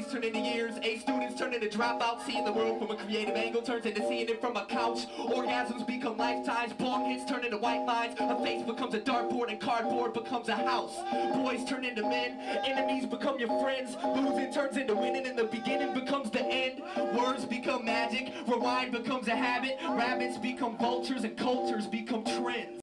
days turn into years, A students turn into dropouts. Seeing the world from a creative angle turns into seeing it from a couch. Orgasms become lifetimes, bong hits turn into white lines. A face becomes a dartboard and cardboard becomes a house. Boys turn into men, enemies become your friends. Losing turns into winning and the beginning becomes the end. Words become magic, rewind becomes a habit. Rabbits become vultures and cultures become trends.